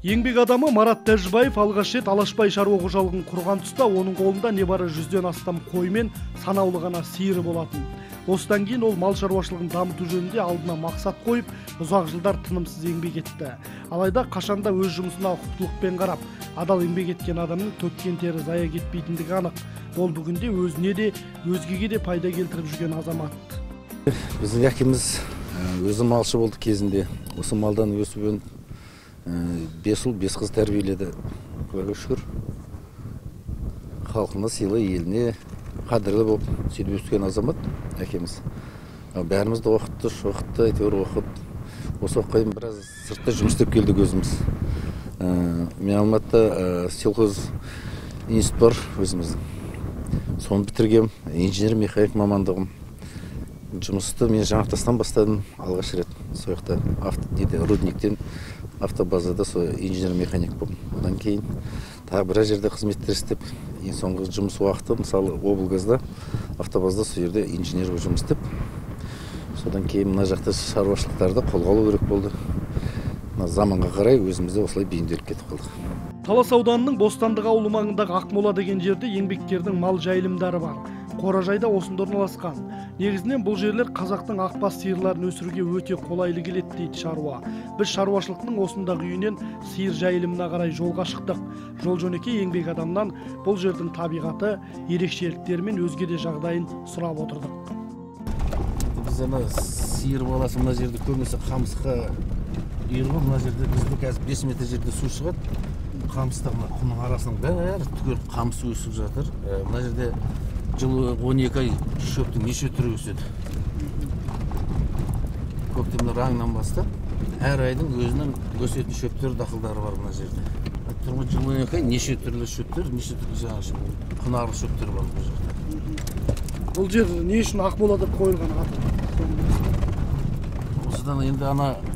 Еңбек адамы Марат Тәжібаев алғаш рет Алашбай шаруа қожалығын құрған тұста оның қолында небары 100-ден астам қой мен санаулы ғана сиыры болатын. Осыдан кейін ол мал шаруашылығын дамыту жөнінде алдына мақсат қойып, ұзақ жылдар тынымсыз еңбек етті. Алайда қашанда өз жұмысына ұқыптылықпен қарап, адал еңбек еткен адамның төккен тері зая кетпейтіндігі анық. Ол бүгінде өзіне де, өзгеге де пайда келтіріп жүрген азамат. Біздің әкеміз өзі малшы болды кезінде. Осы малдан өсіп 5 ұл 5 қыз тәрбиеледі. Құдайға шүкір. Халқына сыйлы, еліне қадірлі болып сөйтіп өскен азамат әкеміз. Бәрімізді оқытты, шоқытты, әйтеуір оқып. Осы уақытқа біраз сыртта жұмыс істеп келдік өзіміз. Мен Алматыда сельхоз институт бар өзіміздің. Соны бітіргем, инженер механик мамандығым. Жұмысты мен Жаңартастан бастадым алғаш рет. Сол жақта рудниктен автобазада инженер механик болдым. Одан кейін тағы біраз жерде қызметтер істеп, ең соңғы жұмыс уақыты мысалы облгазда автобазда сол жерде инженер болып жұмыс істеп, содан кейін мына жақта шаруашылықтарды қолға алу керек болды. Заманға қарай өзімізде осылай бейімделіп кетіп қалдық. Талас ауданының Бостандық ауылы маңындағы Ақмола деген жерде еңбеккердің мал жайылымдары бар. Қоражайда осында орналасқан. Негізінен бұл жерлер қазақтың ақбас сиырларын өсіруге өте қолайлы келеді дейді шаруа. Біз шаруашылықтың осындағы үйінен сиыр жайылымына қарай жолға шықтық. Жол жөнекей еңбек адамнан бұл жердің табиғаты, ерекшеліктері мен өзге де жағдайын сұрап отырдық. Біз сиыр баласы мына жерде көбінесе қамысқа үйіргі, мына жерде бізде қазір 5 метр жерде су шығады. Қамыста құмның арасының бәрі түгел қамыс өсіп жатыр. Мына жерде жылы 12 ай шөптің неше түрі өседі. Көктемнің раңынан бастап, әр айдың өзінің өсетін шөптері, дақылдары бар мына жерде. Жылы 12 ай неше түрлі шөптер, неше түрлі жаңа құнарлы шөптер бар бұл жерде. Бұл жер не үшін Ақмола деп қойылған аты? Осыдан енді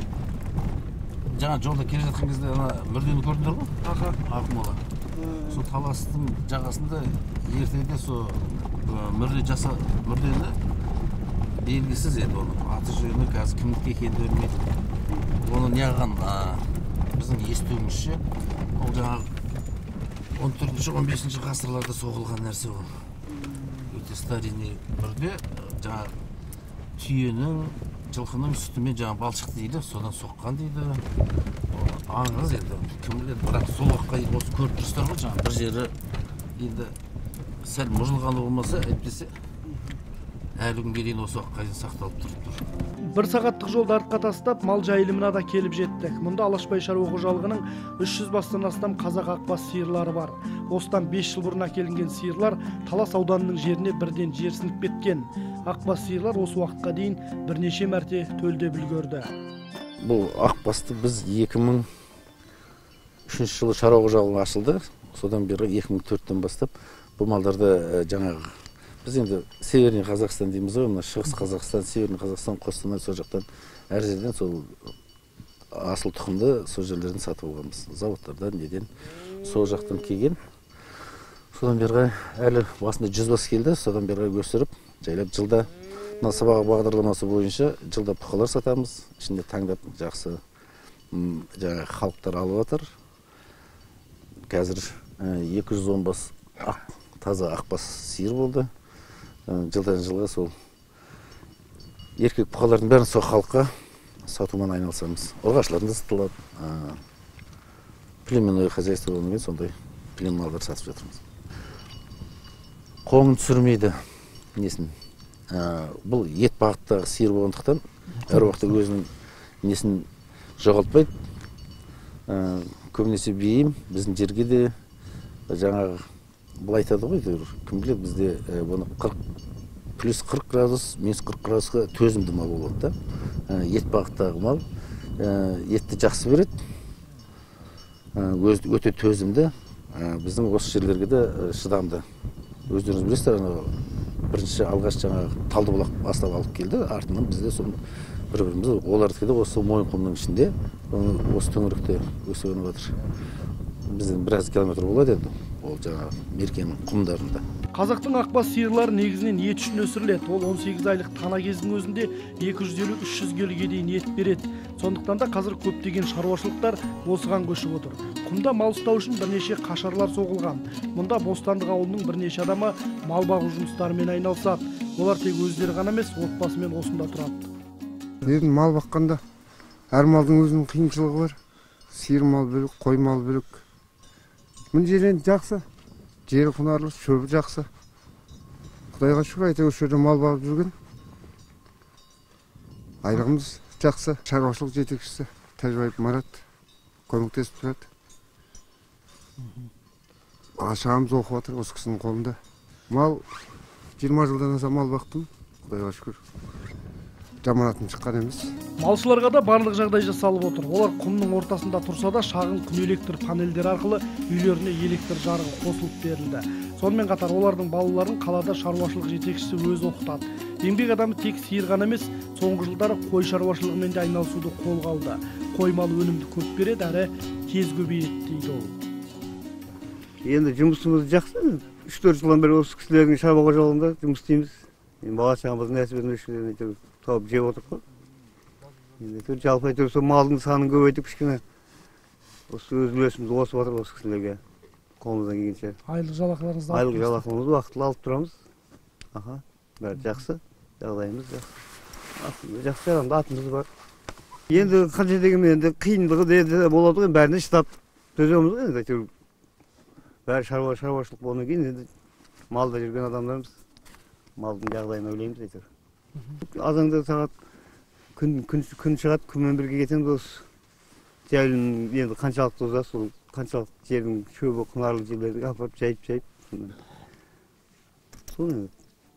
жаңа жолда келе жатқан кезде мүрдені көрдіңдер ғой? Ақмола. Сол таластың жағасында ертеде сол мүрдені белгісіз еді оның. Аты жөні қазір кімдікі екенін білмейді. Оны неғылған біздің естуімізше, ол жаңағы 14-15 ғасырларда соғылған нәрсе ол. Өте старинный мүрде жаңағы түйенің, жылқының сүтімен жаңа балшық дейді, содан соққан дейді. Аңыз енді, кім біледі, бірақ сол уақытқа осы көріп тұрсыздар ғой, жаңа бір жері енді сәл мұжылғаны болмаса, әйтпесе әлі күнге дейін осы уақытқа дейін сақталып тұр. Бір сағаттық жолды артқа тастап, мал жайылымына да келіп жеттік. Мұнда Алашбай шаруа қожалығының 300 бастан астам қазақ ақбас сиырлары бар. Осыдан 5 жыл бұрын әкелінген сиырлар Талас ауданының жеріне бірден жерсініп кеткен. Ақбас сиырлар осы уақытқа дейін бірнеше мәрте төлдеп үлгерді. Бұл ақбасты біз 2003 жылы шаруа қожалығы ашылды. Содан бері 2004-тен бастап бұл малдарды жаңағы біз енді Северный Қазақстан дейміз ғой, мына Шығыс Қазақстан, Северный Қазақстан, Қостанай сол жақтан әр жерден сол асыл тұқымды сол жерлерден сатып алғанбыз. Заводтардан, неден сол жақтан келген. Содан бері әлі басында 100 бас келді, содан бері өсіріп, жайлап жылда мына сабағы бағдарламасы бойынша жылда бұқалар сатамыз. Ішінде таңдап жақсы жаңағы халықтар алып жатыр. Қазір 210 бас таза ақбас сиыр болды. Жылдан жылға сол еркек бұқалардың бәрін сол халыққа сатумен айналысамыз. Ұрғашыларын да сатылады. Племенное хозяйство болғаннан кейін сондай племен малдар сатып жатырмыз. Қоңын түсірмейді несін. Бұл ет бағыттағы сиыр болғандықтан әр уақытта өзінің несін жоғалтпайды. Көбінесе бейім біздің жерге де жаңағы бұл айтады ғой, кім біледі, бізде бұны плюс 40 градус, минус 40 градусқа төзімді мал болады да. Ет бағыттағы мал етті жақсы береді, өте төзімді. Біздің осы жерлерге де шыдамды. Өздеріңіз білесіздер, бірінші алғаш жаңағы Талдыбұлақ бастап алып келді, артынан бізде соны бір-біріміз олардікі де осы Мойынқұмның ішінде, осы төңіректе өсіп өніп жатыр. Бізден біраз километр болады енді, ол жаңағы Меркенің құмдарында. Қазақтың ақбас сиырлары негізінен ет үшін өсіріледі. Ол 18 айлық тана кездің өзінде 250-300 келіге дейін ет береді. Сондықтан да қазір көптеген шаруашылықтар осыған көшіп отыр. Құмда мал ұстау үшін бірнеше қашарлар соғылған. Мұнда Бостандық ауылының бірнеше адамы мал бағу жұмыстарымен айналысады. Олар тек өздері ғана емес, отбасымен осында тұрады. Енді мал баққанда әр малдың өзінің қиыншылығы бар. Сиыр мал бөлек, қой мал бөлек. Мына жер енді жақсы. Жері құнарлы, шөбі жақсы. Құдайға шүкір, әйтеуір осы жерде мал бағып жүрген. Айлығымыз жақсы. Шаруашылық жетекшісі Тәжібаев Марат көмектесіп тұрады. Шағымыз оқып жатыр осы кісінің қолында. Мал 20 жылдан аса мал бақтым. Құдайға шүкір. Жаманатым шыққан емес. Малшыларға да барлық жағдай жасалып отыр. Олар құмның ортасында тұрса да шағын күн электр панельдер арқылы үйлеріне электр жарығы қосылып берілді. Сонымен қатар олардың балаларын қалада шаруашылық жетекшісі өзі оқытады. Еңбек адамы тек сиыр ғана емес, соңғы жылдары қой шаруашылығымен де айналысуды қолға алды. Қой малы өнімді көп береді, әрі тез көбейеді дейді ол. Енді жұмысымыз жақсы. 3-4 жылдан бері осы кісілердің шаруа қожалығында жұмыс істейміз. Енді бала-шағамыздың нәсібін тауып жеп отырып қой. Енді жалпы әйтеуір сол малдың санын көбейтіп кішкене осы өз үлесімізді қосып отырмыз осы кісілерге қолымыздан келгенше. Айлық жалақыларыңызды алып Айлық жалақымызды уақытылы алып тұрамыз. Бәрі жақсы, жағдайымыз жақсы. Жақсы жағында атымыз бар. Енді қанша дегенмен енді қиындығы да болады ғой, бәріне шыдап төземіз ғой енді әйтеуір. Бәрі шаруашылық болғаннан кейін енді малда жүрген адамдарымыз малдың жағдайын ойлаймыз әйтеуір. Азанда сағат күн шығады, күнмен бірге кетеміз осы жайылым енді қаншалықты ұзақ, сол қаншалықты жердің шөбі құнарлы жерлерді апарып жайып соны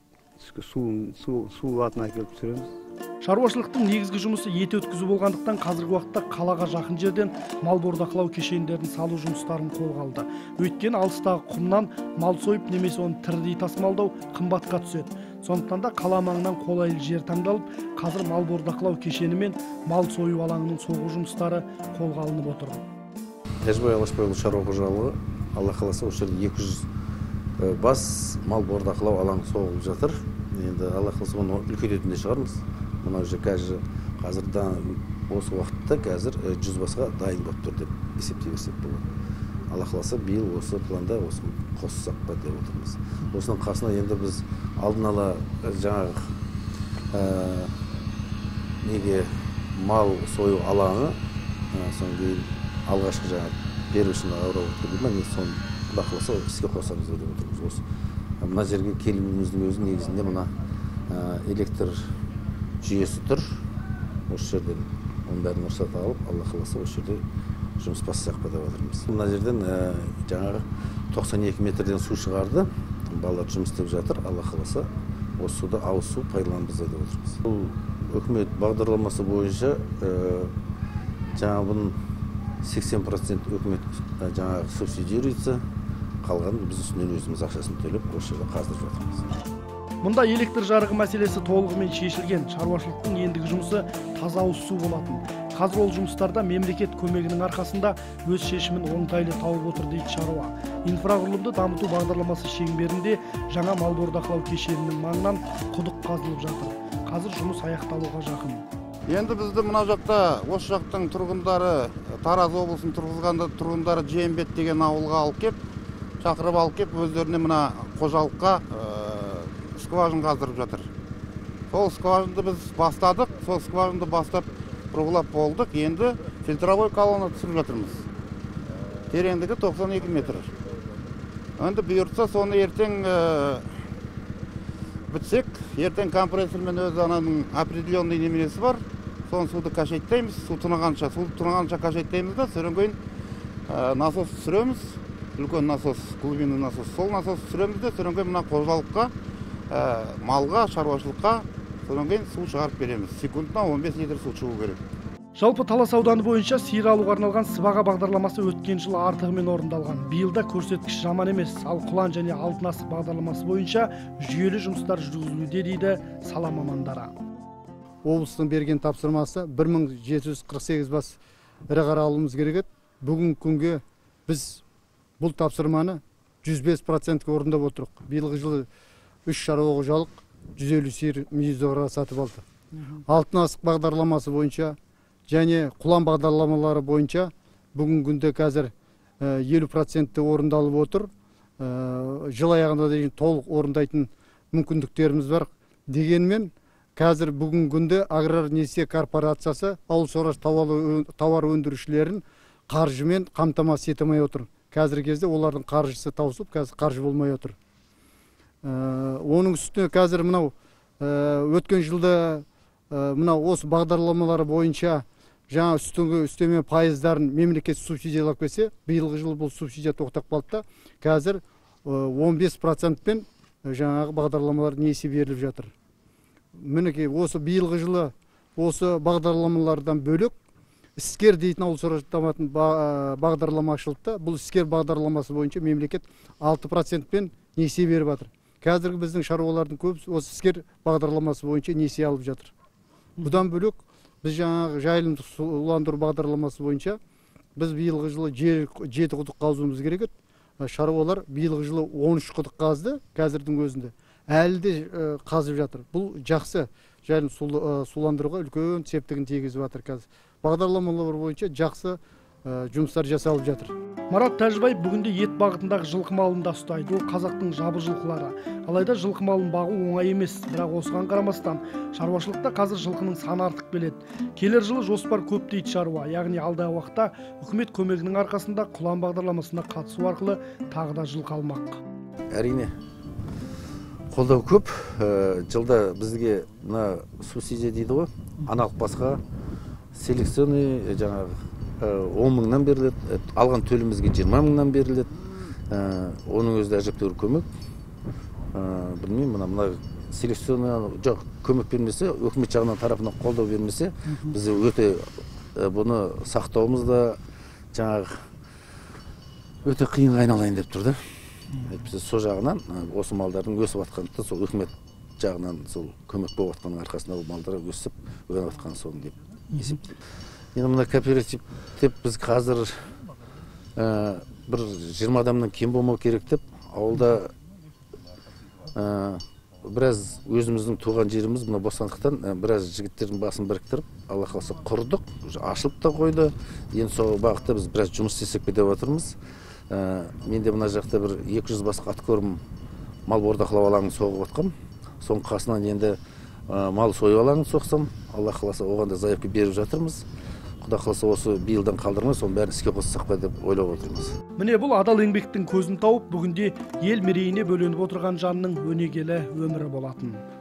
су атын әкеліп түсіреміз. Шаруашылықтың негізгі жұмысы ет өткізу болғандықтан қазіргі уақытта қалаға жақын жерден мал бордақылау кешендерін салу жұмыстарын қолға алды. Өйткені алыстағы құмнан мал сойып немесе оны тірідей тасымалдау қымбатқа түседі. Сондықтан да қала маңынан қолайлы жер таңдалып, қазір мал бордақылау кешені мен мал сою алаңының соғу жұмыстары қолға алынып отыр. Тәжібай Алашбайұлы шаруа қожалығы, Алла қаласа осы жерде 200 бас мал бордақылау алаңы соғылып жатыр. Енді Алла қаласа оны үлкейтетін де шығармыз. Мына уже қазір осы уақытта қазір 100 басқа дайын болып тұр деп есептей берсек болады. Алла қаласа биыл осы планда осы қоссақ па деп отырмыз. Осының қасына енді біз алдын ала жаңағы мал сою алаңы, содан кейін алғашқы жаңағы первичный обработка дейді ме, соны бақыласа іске қосамыз деп отырмыз. Осы мына жерге келуіміздің өзі негізінде мына электр жүйесі тұр. Осы жерден оның бәрін рұқсат алып, Алла қаласа осы жерде жұмыс бастасақ па деп отырмыз. Мына жерден жаңағы 92 метрден су шығарды. Балалар жұмыс істеп жатыр. Алла қаласа осы суды ауыз су пайдаланамыз деп отырмыз. Бұл үкімет бағдарламасы бойынша жаңағы бұның 80% үкімет жаңағы субсидируется, қалғанын біз үстінен өзіміз ақшасын төлеп осы жерде қаздырып жатырмыз. Мұнда электр жарығы мәселесі толығымен шешілген. Шаруашылықтың ендігі жұмысы таза ауыз су болатын. Қазір ол жұмыстарда мемлекет көмегінің арқасында өз шешімін оңтайлы тауып отыр дейді шаруа. Инфрақұрылымды дамыту бағдарламасы шеңберінде жаңа мал бордақылау кешенінің маңынан құдық қазылып жатыр. Қазір жұмыс аяқталуға жақын. Енді бізді мына жақта осы жақтың тұрғындары, Тараз облысының тұрғындары Жембет деген ауылға алып кеп, шақырып алып кеп, өздеріне мына қожалыққа скважин қаздырып жатыр. Сол скважинді біз бастадық, сол скважинді бастап бұрғылап болдық. Енді фильтровой колонна түсіріп жатырмыз. Тереңдігі 92 метр. Енді бұйыртса соны ертең бітсек, ертең компрессормен өзі ананың определенный неменесі бар. Соны суды кашеттейміз, су тұнығанша кашеттейміз да, содан кейін насос түсіреміз. Үлкен насос, глубинный насос. Сол насос түсіреміз де, содан кейін мына қожалыққа, малға, шаруашылыққа содан кейін су шығарып береміз. Секундына 15 литр су шығу керек. Жалпы Талас ауданы бойынша сиыр алуға арналған сыбаға бағдарламасы өткен жылы артығымен орындалған. Биылда көрсеткіш жаман емес. Ал құлан және алтын асық бағдарламасы бойынша жүйелі жұмыстар жүргізілуде дейді сала мамандары. Облыстың берген тапсырмасы 1748 бас ірі қара алуымыз керек еді. Бүгінгі күнге біз бұл тапсырманы 105%-ке орындап отырық. Биылғы жылы 3 шаруа қожалық 150 сиыр мүйіздіғырға сатып алды. Алтын асық бағдарламасы бойынша және құлан бағдарламалары бойынша бүгінгі күнде қазір 50%-те орындалып отыр. Жыл аяғында дейін толық орындайтын мүмкіндіктеріміз бар. Дегенмен қазір бүгінгі күнде аграр несие корпорациясы ауыл шаруашылығы тауар өндірушілерін қаржымен қамтамасыз ете алмай отыр. Қазіргі кезде олардың қаржысы таусылып, қазір қаржы болмай отыр. Оның үстіне қазір мынау өткен жылда мынау осы бағдарламалары бойынша жаңа үстеме пайыздарын мемлекет субсидиялап келсе, биылғы жылы бұл субсидия тоқтап қалды да, қазір 15%-пен жаңағы бағдарламалар несие беріліп жатыр. Мінекей осы биылғы жылы осы бағдарламалардан бөлек іскер дейтін ауыл шаруашылығы бағдарлама ашылды. Бұл іскер бағдарламасы бойынша мемлекет 6%-пен несие беріп жатыр. Қазіргі біздің шаруалардың көбісі осы іскер бағдарламасы бойынша несие алып жатыр. Бұдан бөлек біз жаңағы жайылымдық суландыру бағдарламасы бойынша біз биылғы жылы 7 құдық қазуымыз керек еді. Шаруалар биылғы жылы 13 құдық қазды, қазірдің өзінде. Әлі де қазып жатыр. Бұл жақсы жайылым суландыруға үлкен септігін тигізіп жатыр қазір. Бағдарламалар бойынша жақсы жұмыстар жасалып жатыр. Марат Тәжібаев бүгінде ет бағытындағы жылқы малын да ұстайды. Ол қазақтың жабы жылқылары. Алайда жылқы малын бағу оңай емес. Бірақ осыған қарамастан шаруашылықта қазір жылқының саны артып келеді. Келер жылы жоспар көп дейді шаруа. Яғни алдағы уақытта үкімет көмегінің арқасында құлан бағдарламасына қатысу арқылы тағы да жылқы алмақ. Әрине қолдау көп. Жылда бізге мына субсидия дейді ғой, аналық басқа селекционный жаңағы 10 мыңнан беріледі, алған төлімізге 20 мыңнан беріледі. Оның өзі әжептәуір көмек. Білмеймін, мына селекционный жоқ көмек бермесе, үкімет жағынан тарапынан қолдау бермесе, біз өте бұны сақтауымыз да жаңағы өте қиын айналайын деп тұрды. Сол жағынан осы малдардың өсіп жатқандықтан, сол үкімет жағынан сол көмек болып жатқанның арқасында ол малдар өсіп, өніп жатқан соң деп есептеймін. Енді мына кооператив деп біз қазір бір 20 адамнан кем болмау керек деп, ауылда біраз өзіміздің туған жеріміз мына бостандықтан біраз жігіттердің басын біріктіріп, Алла қаласа құрдық, ашылып та қойды. Енді сол бағытта біз біраз жұмыс істесек деп отырмыз. Менде мына жақта бір 200 басқа аткорым мал бордақылау алаңын соғып отқам. Соның қасынан енді мал сою алаңын соқсам, Алла қаласа оған да заявка беріп жатырмыз. Құда қаласа осы биылдан қалдырмай, соның бәрін іске қоссақ па деп ойлап отырмыз. Міне бұл адал еңбектің көзін тауып, бүгінде ел мерейіне бөленіп отырған жанның өнегелі өмірі болатын.